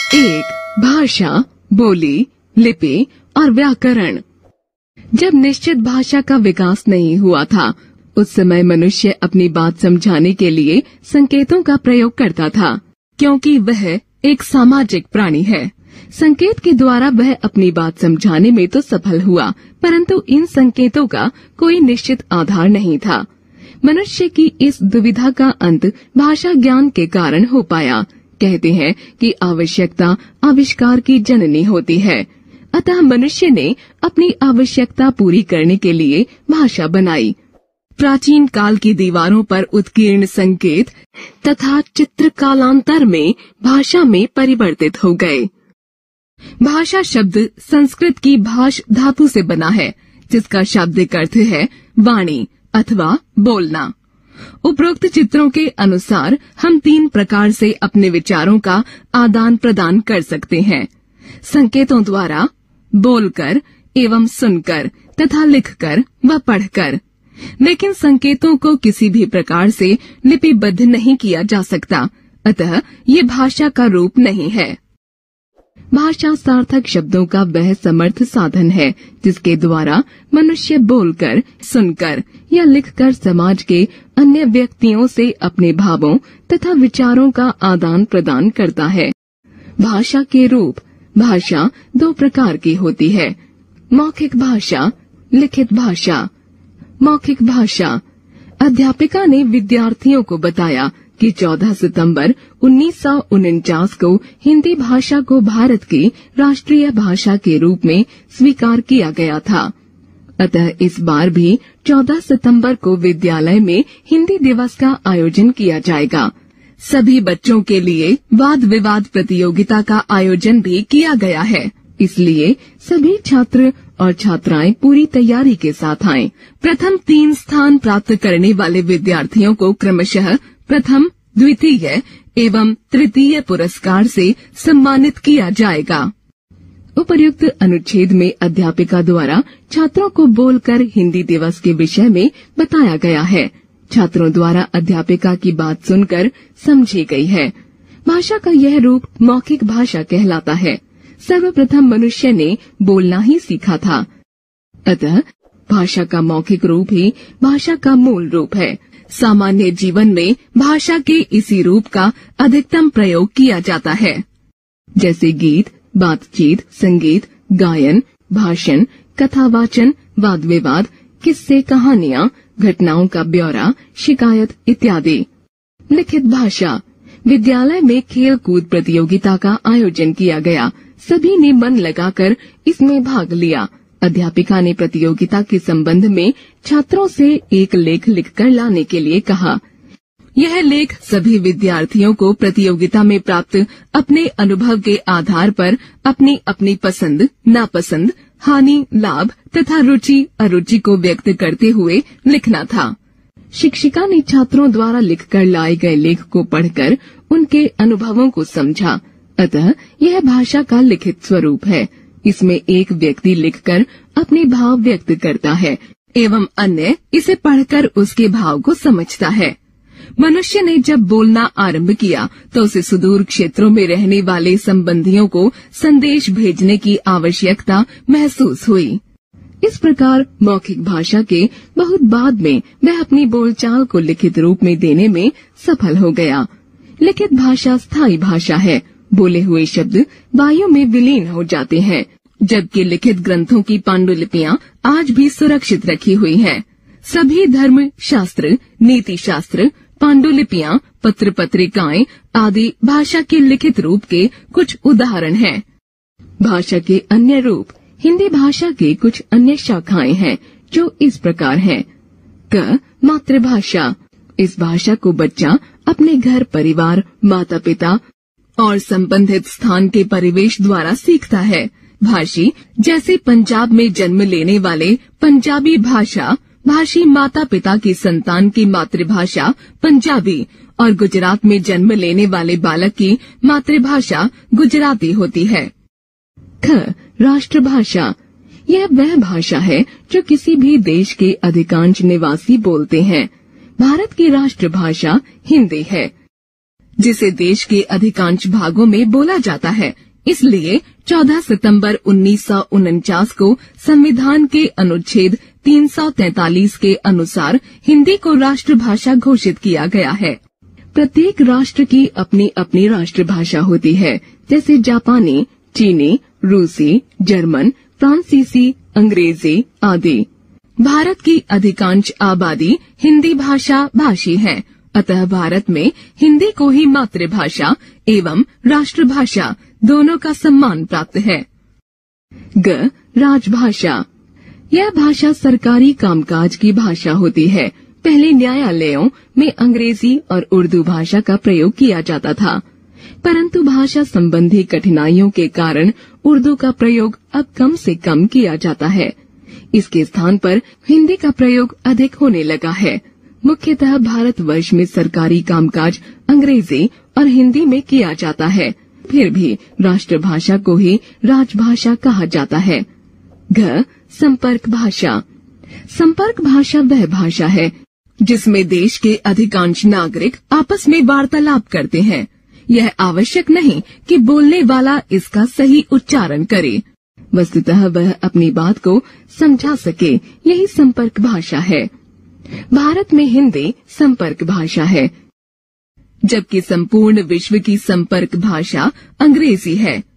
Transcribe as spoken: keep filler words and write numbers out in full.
एक, भाषा, बोली, लिपि और व्याकरण। जब निश्चित भाषा का विकास नहीं हुआ था, उस समय मनुष्य अपनी बात समझाने के लिए संकेतों का प्रयोग करता था, क्योंकि वह एक सामाजिक प्राणी है। संकेत के द्वारा वह अपनी बात समझाने में तो सफल हुआ, परंतु इन संकेतों का कोई निश्चित आधार नहीं था। मनुष्य की इस दुविधा का अंत भाषा ज्ञान के कारण हो पाया। कहते हैं कि आवश्यकता आविष्कार की जननी होती है। अतः मनुष्य ने अपनी आवश्यकता पूरी करने के लिए भाषा बनाई। प्राचीन काल की दीवारों पर उत्कीर्ण संकेत तथा चित्र कालांतर में भाषा में परिवर्तित हो गए। भाषा शब्द संस्कृत की भाष धातु से बना है, जिसका शाब्दिक अर्थ है वाणी अथवा बोलना। उपरोक्त चित्रों के अनुसार हम तीन प्रकार से अपने विचारों का आदान प्रदान कर सकते हैं: संकेतों द्वारा, बोलकर एवं सुनकर तथा लिखकर व पढ़कर। लेकिन संकेतों को किसी भी प्रकार से लिपिबद्ध नहीं किया जा सकता, अतः ये भाषा का रूप नहीं है। भाषा सार्थक शब्दों का वह समर्थ साधन है जिसके द्वारा मनुष्य बोलकर, सुनकर या लिखकर समाज के अन्य व्यक्तियों से अपने भावों तथा विचारों का आदान प्रदान करता है। भाषा के रूप। भाषा दो प्रकार की होती है: मौखिक भाषा, लिखित भाषा। मौखिक भाषा। अध्यापिका ने विद्यार्थियों को बताया कि चौदह सितंबर उन्नीस सौ उनचास को हिंदी भाषा को भारत की राष्ट्रीय भाषा के रूप में स्वीकार किया गया था। अतः इस बार भी चौदह सितंबर को विद्यालय में हिंदी दिवस का आयोजन किया जाएगा। सभी बच्चों के लिए वाद विवाद प्रतियोगिता का आयोजन भी किया गया है, इसलिए सभी छात्र और छात्राएं पूरी तैयारी के साथ आएं। प्रथम तीन स्थान प्राप्त करने वाले विद्यार्थियों को क्रमशः प्रथम, द्वितीय एवं तृतीय पुरस्कार से सम्मानित किया जाएगा। उपर्युक्त अनुच्छेद में अध्यापिका द्वारा छात्रों को बोलकर हिंदी दिवस के विषय में बताया गया है। छात्रों द्वारा अध्यापिका की बात सुनकर समझी गई है। भाषा का यह रूप मौखिक भाषा कहलाता है। सर्वप्रथम मनुष्य ने बोलना ही सीखा था, अतः भाषा का मौखिक रूप ही भाषा का मूल रूप है। सामान्य जीवन में भाषा के इसी रूप का अधिकतम प्रयोग किया जाता है, जैसे गीत, बातचीत, संगीत, गायन, भाषण, कथावाचन, वाद विवाद, किस्से, कहानियां, घटनाओं का ब्यौरा, शिकायत इत्यादि। लिखित भाषा। विद्यालय में खेल कूद प्रतियोगिता का आयोजन किया गया। सभी ने मन लगाकर इसमें भाग लिया। अध्यापिका ने प्रतियोगिता के संबंध में छात्रों से एक लेख लिखकर लाने के लिए कहा। यह लेख सभी विद्यार्थियों को प्रतियोगिता में प्राप्त अपने अनुभव के आधार पर अपनी अपनी पसंद, नापसंद, हानि, लाभ तथा रुचि अरुचि को व्यक्त करते हुए लिखना था। शिक्षिका ने छात्रों द्वारा लिखकर लाए गए लेख को पढ़कर उनके अनुभवों को समझा। अतः यह भाषा का लिखित स्वरूप है। इसमें एक व्यक्ति लिखकर अपने भाव व्यक्त करता है एवं अन्य इसे पढ़कर उसके भाव को समझता है। मनुष्य ने जब बोलना आरंभ किया तो उसे सुदूर क्षेत्रों में रहने वाले संबंधियों को संदेश भेजने की आवश्यकता महसूस हुई। इस प्रकार मौखिक भाषा के बहुत बाद में वह अपनी बोलचाल को लिखित रूप में देने में सफल हो गया। लिखित भाषा स्थायी भाषा है। बोले हुए शब्द वायु में विलीन हो जाते हैं, जबकि लिखित ग्रंथों की पांडुलिपियां आज भी सुरक्षित रखी हुई हैं। सभी धर्म शास्त्र, नीति शास्त्र, पांडुलिपियां, पत्र पत्रिकाएं आदि भाषा के लिखित रूप के कुछ उदाहरण हैं। भाषा के अन्य रूप। हिंदी भाषा के कुछ अन्य शाखाएं हैं जो इस प्रकार हैं। क मातृभाषा। इस भाषा को बच्चा अपने घर परिवार, माता पिता और संबंधित स्थान के परिवेश द्वारा सीखता है। भाषी, जैसे पंजाब में जन्म लेने वाले पंजाबी भाषा भाषी माता पिता की संतान की मातृभाषा पंजाबी और गुजरात में जन्म लेने वाले बालक की मातृभाषा गुजराती होती है। ख राष्ट्रभाषा। यह वह भाषा है जो किसी भी देश के अधिकांश निवासी बोलते हैं। भारत की राष्ट्रभाषा हिंदी है। जिसे देश के अधिकांश भागों में बोला जाता है। इसलिए चौदह सितंबर उन्नीस सौ उनचास को संविधान के अनुच्छेद तीन सौ तैंतालीस के अनुसार हिंदी को राष्ट्रभाषा घोषित किया गया है। प्रत्येक राष्ट्र की अपनी अपनी राष्ट्रभाषा होती है, जैसे जापानी, चीनी, रूसी, जर्मन, फ्रांसीसी, अंग्रेजी आदि। भारत की अधिकांश आबादी हिंदी भाषा भाषी है, अतः भारत में हिंदी को ही मातृभाषा एवं राष्ट्रभाषा दोनों का सम्मान प्राप्त है। ग राजभाषा। यह भाषा सरकारी कामकाज की भाषा होती है। पहले न्यायालयों में अंग्रेजी और उर्दू भाषा का प्रयोग किया जाता था, परंतु भाषा संबंधी कठिनाइयों के कारण उर्दू का प्रयोग अब कम से कम किया जाता है। इसके स्थान पर हिंदी का प्रयोग अधिक होने लगा है। मुख्यतः भारतवर्ष में सरकारी कामकाज अंग्रेजी और हिंदी में किया जाता है, फिर भी राष्ट्रभाषा को ही राजभाषा कहा जाता है। घ संपर्क भाषा। संपर्क भाषा वह भाषा है जिसमें देश के अधिकांश नागरिक आपस में वार्तालाप करते हैं। यह आवश्यक नहीं कि बोलने वाला इसका सही उच्चारण करे, वस्तुतः वह अपनी बात को समझा सके, यही संपर्क भाषा है। भारत में हिंदी संपर्क भाषा है, जबकि संपूर्ण विश्व की संपर्क भाषा अंग्रेजी है।